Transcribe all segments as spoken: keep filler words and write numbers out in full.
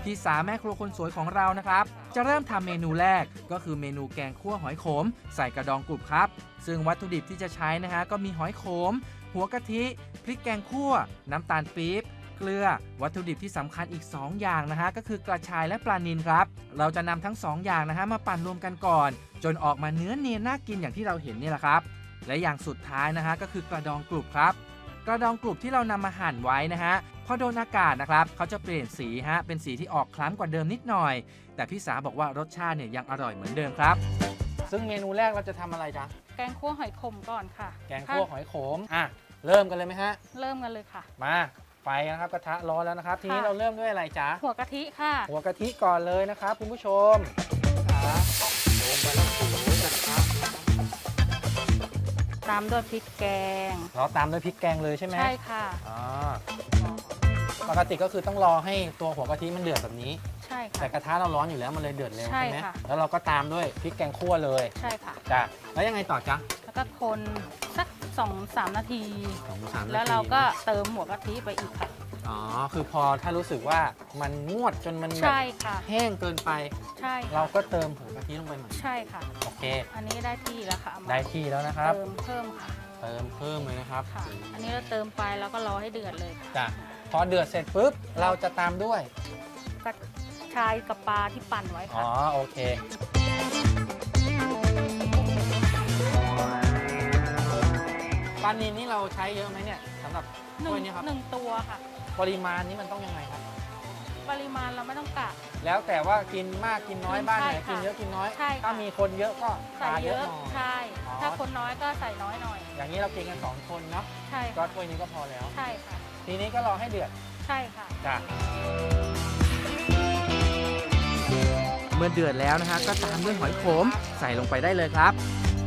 พี่สาแม่ครัวคนสวยของเรานะครับจะเริ่มทำเมนูแรกก็คือเมนูแกงคั่วหอยขมใส่กระดองกรุบครับซึ่งวัตถุดิบที่จะใช้นะฮะก็มีหอยขมหัวกะทิพริกแกงคั่วน้ำตาลปี๊บเกลือวัตถุดิบที่สำคัญอีกสองอย่างนะฮะก็คือกระชายและปลานิลครับเราจะนำทั้งสองอย่างนะฮะมาปั่นรวมกันก่อนจนออกมาเนื้อเนียนน่ากินอย่างที่เราเห็นนี่แหละครับและอย่างสุดท้ายนะฮะก็คือกระดองกรุบครับกระดองกรุบที่เรานำมาหั่นไว้นะฮะพอโดนอากาศนะครับเขาจะเปลี่ยนสีฮะเป็นสีที่ออกคล้ำกว่าเดิมนิดหน่อยแต่พี่สาบอกว่ารสชาติเนี่ยยังอร่อยเหมือนเดิมครับซึ่งเมนูแรกเราจะทำอะไรจ๊ะแกงคั่วหอยขมก่อนค่ะแกงคั่วหอยขมอ่ะเริ่มกันเลยไหมฮะเริ่มกันเลยค่ะมาไฟนะครับกระทะร้อนแล้วนะครับทีนี้เราเริ่มด้วยอะไรจ๊ะหัวกะทิค่ะหัวกะทิก่อนเลยนะครับคุณผู้ชมลงไปแล้วกระทะตามด้วยพริกแกงเราตามด้วยพริกแกงเลยใช่ไหมใช่ค่ะอ๋อปกติก็คือต้องรอให้ตัวหัวกะทิมันเดือดแบบนี้ใช่ค่ะแต่กระทะเราร้อนอยู่แล้วมันเลยเดือดเร็วใช่ไหมแล้วเราก็ตามด้วยพริกแกงคั่วเลยใช่ค่ะจ้ะแล้วยังไงต่อจ๊ะแล้วก็คนสักสองสามนาทีสองสามนาทีแล้วเราก็เติมหัวกะทิไปอีกค่ะอ๋อคือพอถ้ารู้สึกว่ามันงวดจนมันแบบแห้งเกินไปใช่เราก็เติมหัวกะทิลงไปใหม่ใช่ค่ะโอเคอันนี้ได้ที่แล้วค่ะได้ที่แล้วนะครับเติมเพิ่มค่ะเติมเพิ่มเลยนะครับค่ะอันนี้เราเติมไปแล้วก็รอให้เดือดเลยจ้ะพอเดือดเสร็จปุ๊บเราจะตามด้วยกระชายกับปลาที่ปั่นไว้ค่ะอ๋อโอเคปลานิลนี่เราใช้เยอะไหมเนี่ยสำหรับถ้วยนี้ครับหนึ่งตัวค่ะปริมาณนี้มันต้องยังไงครับปริมาณเราไม่ต้องกะแล้วแต่ว่ากินมากกินน้อยบ้านไหนกินเยอะกินน้อยถ้ามีคนเยอะก็ใส่เยอะใช่ถ้าคนน้อยก็ใส่น้อยหน่อยอย่างนี้เรากินกันสองคนเนาะใช่ก็ถ้วยนี้ก็พอแล้วใช่ค่ะทีนี้ก็รอให้เดือดใช่ค่ะจ้ะเมื่อเดือดแล้วนะฮะก็ตามด้วยหอยขมใส่ลงไปได้เลยครับ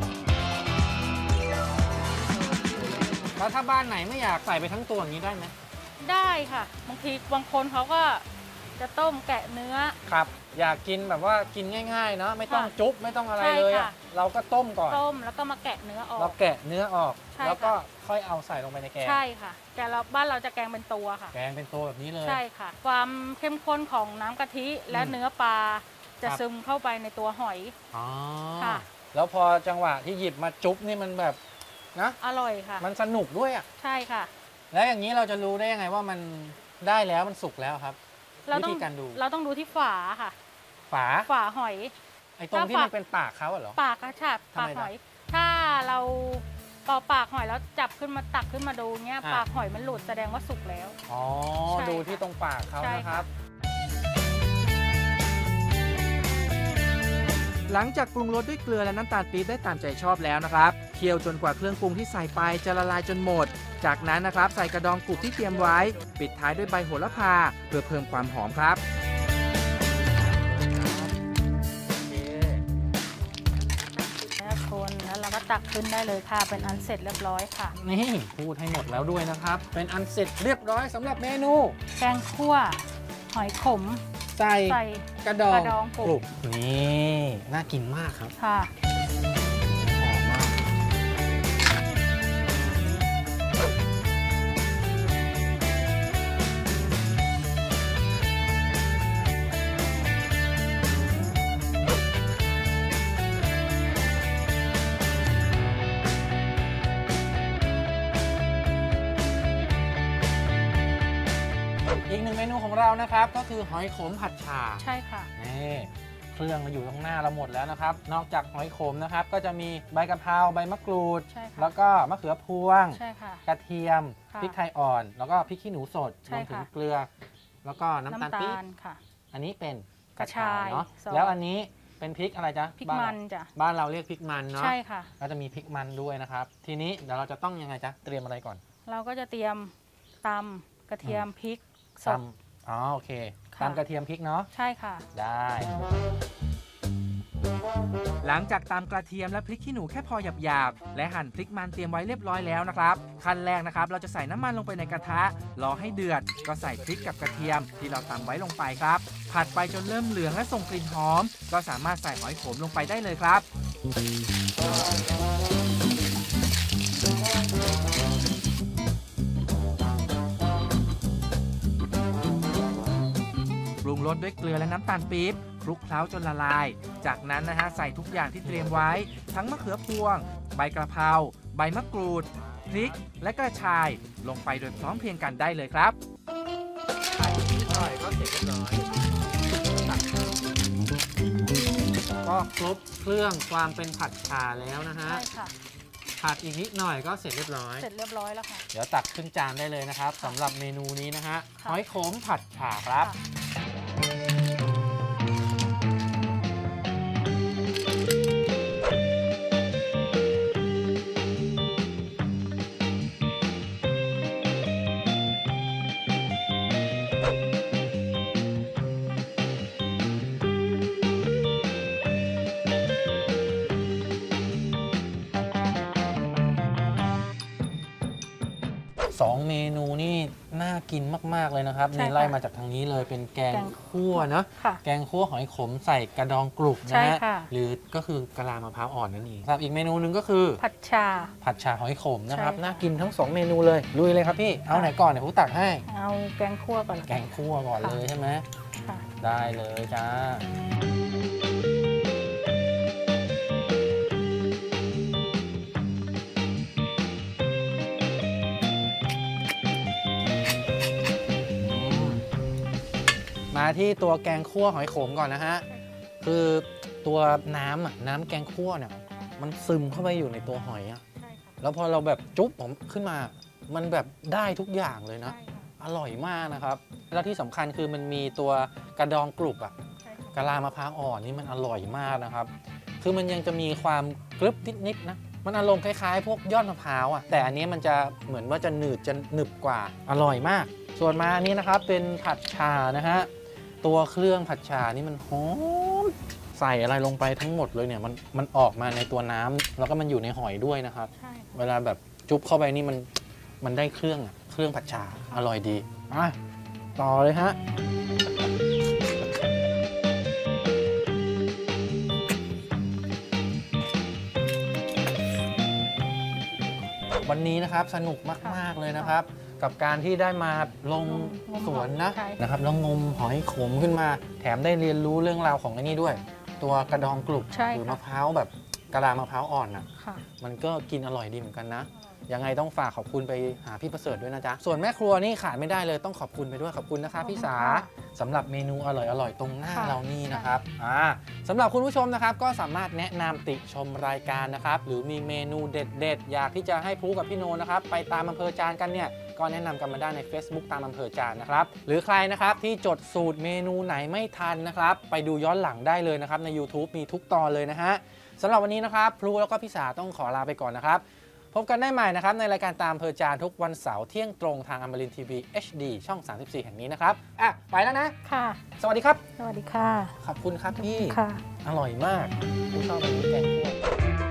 แล้วถ้าบ้านไหนไม่อยากใส่ไปทั้งตัวอย่างนี้ได้ไหมได้ค่ะบางทีบางคนเขาก็จะต้มแกะเนื้อครับอยากกินแบบว่ากินง่ายๆเนาะไม่ต้องจุ๊บไม่ต้องอะไรเลยเราก็ต้มก่อนต้มแล้วก็มาแกะเนื้อออกเราแกะเนื้อออกแล้วก็ค่อยเอาใส่ลงไปในแกงใช่ค่ะแต่เราบ้านเราจะแกงเป็นตัวค่ะแกงเป็นตัวแบบนี้เลยใช่ค่ะความเข้มข้นของน้ำกะทิและเนื้อปลาจะซึมเข้าไปในตัวหอยอ๋อค่ะแล้วพอจังหวะที่หยิบมาจุ๊บนี่มันแบบนะอร่อยค่ะมันสนุกด้วยอ่ะใช่ค่ะแล้วอย่างนี้เราจะรู้ได้ยังไงว่ามันได้แล้วมันสุกแล้วครับวิธีการดูเราต้องดูที่ฝาค่ะฝาฝาหอยไอ้ตรงที่มันเป็นปากเขาเหรอปากกระชับปากหอยถ้าเราต่อปากหอยแล้วจับขึ้นมาตักขึ้นมาดูเนี้ยปากหอยมันหลุดแสดงว่าสุกแล้วอ๋อดูที่ตรงปากเขานะครับหลังจากปรุงรสด้วยเกลือและน้ำตาลปี๊บได้ตามใจชอบแล้วนะครับเคี่ยวจนกว่าเครื่องปรุงที่ใส่ไปจะละลายจนหมดจากนั้นนะครับใส่กระดองกรุบที่เตรียมไว้ปิดท้ายด้วยใบโหระพาเพื่อเพิ่มความหอมครับแล้วคนแล้วเราก็ตักขึ้นได้เลยค่ะเป็นอันเสร็จเรียบร้อยค่ะนี่พูดให้หมดแล้วด้วยนะครับเป็นอันเสร็จเรียบร้อยสำหรับเมนูแกงคั่วหอยขมใส่กระดองกรุบนี่น่ากินมากครับค่ะอีกหนึ่งเมนูของเรานะครับก็คือหอยขมผัดฉ่าใช่ค่ะนี่เครื่องมาอยู่ตรงหน้าเราหมดแล้วนะครับนอกจากหอยขมนะครับก็จะมีใบกะเพราใบมะกรูดแล้วก็มะเขือพวงกระเทียมพริกไทยอ่อนแล้วก็พริกขี้หนูสดรวมถึงเกลือแล้วก็น้ำตาลปี๊บอันนี้เป็นกระชายเนาะแล้วอันนี้เป็นพริกอะไรจ๊ะพริกมันจ้ะบ้านเราเรียกพริกมันเนาะใช่ค่ะก็จะมีพริกมันด้วยนะครับทีนี้เดี๋ยวเราจะต้องยังไงจ๊ะเตรียมอะไรก่อนเราก็จะเตรียมตำกระเทียมพริกสดอ๋อโอเคตำกระเทียมพริกเนาะใช่ค่ะได้หลังจากตำกระเทียมและพริกขี้หนูแค่พอหยาบๆและหั่นพริกมันเตรียมไว้เรียบร้อยแล้วนะครับขั้นแรกนะครับเราจะใส่น้ำมันลงไปในกระทะรอให้เดือดก็ใส่พริกกับกระเทียมที่เราตำไว้ลงไปครับผัดไปจนเริ่มเหลืองและส่งกลิ่นหอมก็สามารถใส่หอยขมลงไปได้เลยครับปรุงรรสด้วยเกลือและน้ำตาลปี๊บคลุกเคล้าจนละลายจากนั้นนะฮะใส่ทุกอย่างที่เตรียมไว้ทั้งมะเขือพวงใบกระเพราใบมะกรูดพริกและกระชายลงไปโดยพร้อมเพรียงกันได้เลยครับไข่นิดหน่อยก็เสร็จเรียบร้อยก็ครบเครื่องความเป็นผัดฉ่าแล้วนะฮะใช่ค่ะผัดอีกนิดหน่อยก็เสร็จเรียบร้อยเสร็จเรียบร้อยแล้วค่ะเดี๋ยวตักขึ้นจานได้เลยนะครับสำหรับเมนูนี้นะฮะค่ะหอยขมผัดฉ่าครับ สองเมนูนี่น่ากินมากๆเลยนะครับใช่นี่ค่ะไล่มาจากทางนี้เลยเป็นแกงแกงคั่วเนาะค่ะแกงคั่วหอยขมใส่กระดองกรุบใช่นะฮะค่ะหรือก็คือกะลามะพร้าวอ่อนนั่นเองครับอีกเมนูหนึ่งก็คือผัดชาผัดฉ่าหอยขมนะครับใช่ค่ะน่ากินทั้งสองเมนูเลยลุยเลยครับพี่เอาไหนก่อนเดี๋ยวผมตักให้เอาแกงคั่วก่อนแกงคั่วก่อนเลยใช่ไหมค่ะได้เลยจ้ามาที่ตัวแกงคั่วหอยขมก่อนนะฮะคือตัวน้ำอ่ะน้ำแกงคั่วเนี่ยมันซึมเข้าไปอยู่ในตัวหอยอ่ะใช่ค่ะแล้วพอเราแบบจุ๊บผมขึ้นมามันแบบได้ทุกอย่างเลยนะใช่ค่ะอร่อยมากนะครับแล้วที่สำคัญคือมันมีตัวกระดองกรุบอ่ะใช่ค่ะกะลามะพร้าวอ่อนนี่มันอร่อยมากนะครับ คือมันยังจะมีความกรึบนิดๆนะ มันอารมณ์คล้ายๆ พวกยอดมะพร้าวอ่ะ แต่อันนี้มันจะเหมือนว่าจะหนืดจะหนึบกว่า อร่อยมาก ส่วนมาอันนี้นะครับเป็นผัดชานะฮะ ตัวเครื่องผัดชานี่มันหอม ใส่อะไรลงไปทั้งหมดเลยเนี่ยมันมันออกมาในตัวน้ำแล้วก็มันอยู่ในหอยด้วยนะครับใช่ค่ะเวลาแบบจุ๊บเข้าไปนี่มันมันได้เครื่องอะเครื่องผัดชาอร่อยดีอ่ะต่อเลยฮะวันนี้นะครับสนุกมากๆเลยนะครับ กับการที่ได้มาลงสวนนะนะครับแล้วงมหอยขมขึ้นมา แถมได้เรียนรู้เรื่องราวของไอ้นี่ด้วย ตัวกระดองกรุบหรือมะพร้าวแบบกะลามะพร้าวอ่อนอ่ะมันก็กินอร่อยดีเหมือนกันนะยังไงต้องฝากขอบคุณไปหาพี่ประเสริฐด้วยนะจ๊ะส่วนแม่ครัวนี่ขาดไม่ได้เลยต้องขอบคุณไปด้วยขอบคุณนะคะพี่สาสำหรับเมนูอร่อยๆตรงหน้าเรานี่นะครับอ่าสำหรับคุณผู้ชมนะครับก็สามารถแนะนำติชมรายการนะครับหรือมีเมนูเด็ดๆอยากที่จะให้พลูกับพี่โนนะครับไปตามอำเภอจานกันเนี่ยก็แนะนำกันมาได้ใน Facebook ตามอำเภอจานนะครับหรือใครนะครับที่จดสูตรเมนูไหนไม่ทันนะครับไปดูย้อนหลังได้เลยนะครับใน YouTube มีทุกตอนเลยนะฮะสำหรับวันนี้นะครับพลูแล้วก็พี่สาต้องขอลาไปก่อนนะครับพบกันได้ใหม่นะครับในรายการตามอำเภอจานทุกวันเสาร์เที่ยงตรงทางอมรินทร์ทีวี เอช ดี ช่องสามสิบสี่แห่งนี้นะครับอ่ะไปแล้วนะค่ะสวัสดีครับสวัสดีค่ะขอบคุณครับพี่ค่ะอร่อยมากผมชอบแบบนี้แกงคั่ว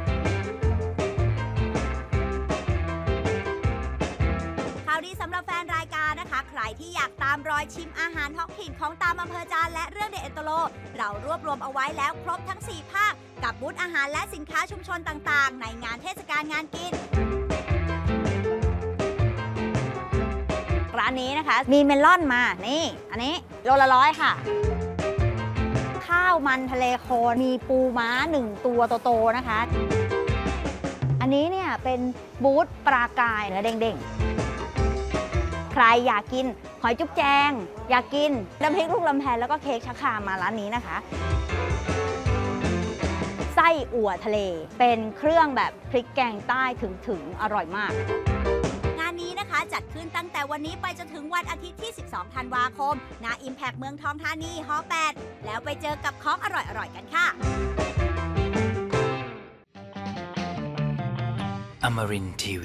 ข่าวดีสำหรับแฟนรายการนะคะใครที่อยากตามรอยชิมอาหารท้องถิ่นของตามอำเภอจานและเรื่องเด็ดเอตโลเรารวบรวมเอาไว้แล้วครบทั้งสี่ภาคกับบูธอาหารและสินค้าชุมชนต่างๆในงานเทศกาลงานกินร้านนี้นะคะมีเมลอนมานี่อันนี้โลละร้อยค่ะข้าวมันทะเลโคนมีปูม้าหนึ่งตัวโตๆนะคะอันนี้เนี่ยเป็นบูธปลากายเนื้อเด้งๆใครอยากกินหอยจุ๊บแจงอยากกินน้ำพริกลูกลำแพนแล้วก็เค้กชะครามมาร้านนี้นะคะไส้อั่วทะเลเป็นเครื่องแบบพริกแกงใต้ถึงๆอร่อยมากงานนี้นะคะจัดขึ้นตั้งแต่วันนี้ไปจนถึงวันอาทิตย์ที่สิบสองธันวาคมณ Impact เมืองทองธานีฮแปดแล้วไปเจอกับของอร่อยๆกันค่ะ Amarin ที วี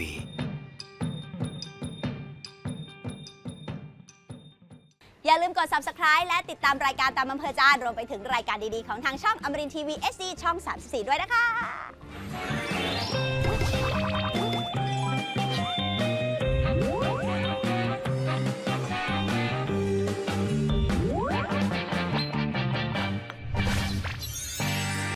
อย่าลืมกด ซับสไครบ์ และติดตามรายการตามอำเภอจานรวมไปถึงรายการดีๆของทางช่องอมรินทร์ทีวี เอช ดี ช่องสามสิบสี่ด้วยนะคะ